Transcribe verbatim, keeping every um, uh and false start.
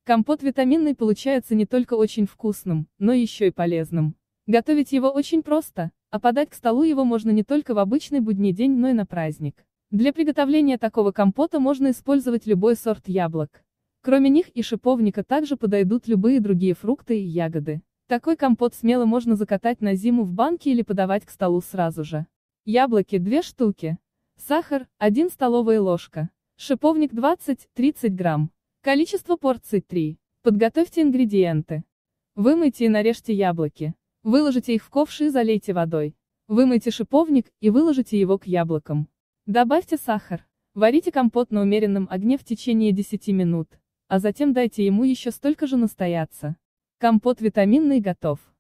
Компот витаминный получается не только очень вкусным, но еще и полезным. Готовить его очень просто, а подать к столу его можно не только в обычный будний день, но и на праздник. Для приготовления такого компота можно использовать любой сорт яблок. Кроме них и шиповника также подойдут любые другие фрукты и ягоды. Такой компот смело можно закатать на зиму в банке или подавать к столу сразу же. Яблоки две штуки. Сахар одна столовая ложка. Шиповник двадцать-тридцать грамм. Количество порций три. Подготовьте ингредиенты. Вымойте и нарежьте яблоки. Выложите их в ковш и залейте водой. Вымойте шиповник и выложите его к яблокам. Добавьте сахар. Варите компот на умеренном огне в течение десяти минут, а затем дайте ему еще столько же настояться. Компот витаминный готов.